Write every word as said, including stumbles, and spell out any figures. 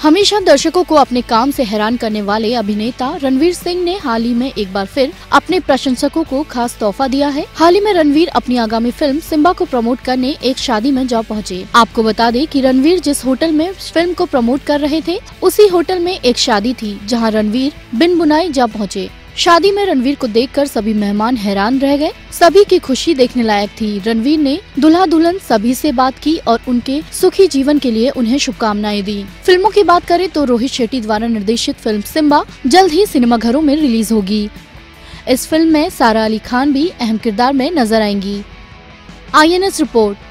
हमेशा दर्शकों को अपने काम से हैरान करने वाले अभिनेता रणवीर सिंह ने हाल ही में एक बार फिर अपने प्रशंसकों को खास तोहफा दिया है। हाल ही में रणवीर अपनी आगामी फिल्म सिम्बा को प्रमोट करने एक शादी में जा पहुंचे। आपको बता दें कि रणवीर जिस होटल में फिल्म को प्रमोट कर रहे थे, उसी होटल में एक शादी थी, जहां रणवीर बिन बुनाए जा पहुंचे। शादी में रणवीर को देखकर सभी मेहमान हैरान रह गए। सभी की खुशी देखने लायक थी। रणवीर ने दूल्हा दुल्हन सभी से बात की और उनके सुखी जीवन के लिए उन्हें शुभकामनाएं दी। फिल्मों की बात करें तो रोहित शेट्टी द्वारा निर्देशित फिल्म सिम्बा जल्द ही सिनेमाघरों में रिलीज होगी। इस फिल्म में सारा अली खान भी अहम किरदार में नजर आएंगी। I N S report.